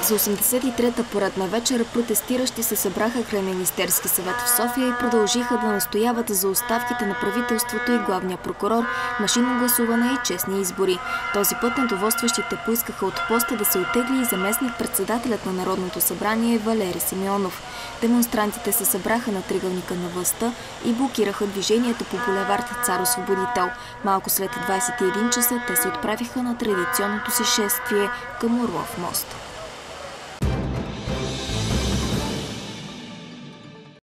За 83-та поредна вечер протестиращи се събраха край Министерски съвет в София и продължиха да настояват за оставките на правителството и главния прокурор, машинно гласуване и честни избори. Този път недоволстващите поискаха от поста да се оттегли и заместник-председателят на Народното събрание Валери Симеонов. Демонстрантите се събраха на триъгълника на властта и блокираха движението по булевард Цар Освободител. Малко след 21 часа те се отправиха на традиционното си шествие към Орлов мост.